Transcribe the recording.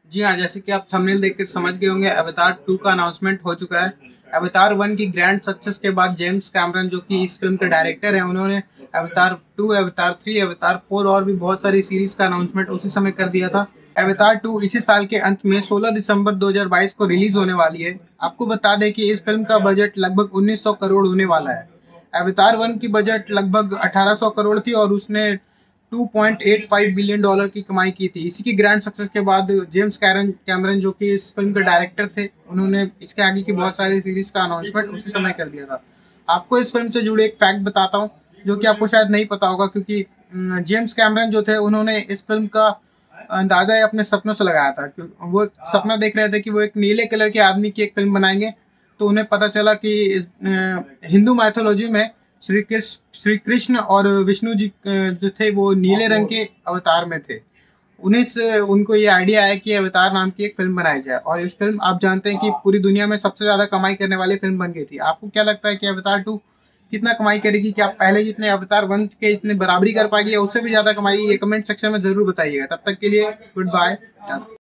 जी हाँ, जैसे कि आप थंबनेल देखकर समझ गए होंगे, अवतार 2 का अनाउंसमेंट हो चुका है। अवतार 1 की ग्रैंड सक्सेस के बाद जेम्स कैमरन जो कि इस फिल्म के डायरेक्टर हैं, उन्होंने अवतार 2, अवतार 3, अवतार 4 और भी बहुत सारी सीरीज का अनाउंसमेंट उसी समय कर दिया था। अवतार 2 इसी साल के अंत में 16 दिसंबर 2022 को रिलीज होने वाली है। आपको बता दें कि इस फिल्म का बजट लगभग 1900 करोड़ होने वाला है। अवतार 1 की बजट लगभग 1800 करोड़ थी और उसने 2.85 बिलियन डॉलर की कमाई की थी। इसी की ग्रैंड सक्सेस के बाद जेम्स कैमरन जो कि इस फिल्म के डायरेक्टर थे, उन्होंने इसके आगे की बहुत सारी सीरीज का अनाउंसमेंट उसी समय कर दिया था। आपको इस फिल्म से जुड़े एक फैक्ट बताता हूँ जो कि आपको शायद नहीं पता होगा, क्योंकि जेम्स कैमरन जो थे उन्होंने इस फिल्म का अंदाजा अपने सपनों से लगाया था। वो सपना देख रहे थे कि वो एक नीले कलर के आदमी की एक फिल्म बनाएंगे। तो उन्हें पता चला कि हिंदू माइथोलॉजी में श्री कृष्ण और विष्णु जी जो थे वो नीले रंग के अवतार में थे। उन्हीं से उनको ये आइडिया आया कि अवतार नाम की एक फिल्म बनाई जाए, और इस फिल्म आप जानते हैं कि पूरी दुनिया में सबसे ज्यादा कमाई करने वाली फिल्म बन गई थी। आपको क्या लगता है कि अवतार 2 कितना कमाई करेगी? क्या पहले जितने अवतार 1 के इतने बराबरी कर पाएगी या उससे भी ज्यादा कमाएगी? ये कमेंट सेक्शन में जरूर बताइएगा। तब तक के लिए गुड बाय।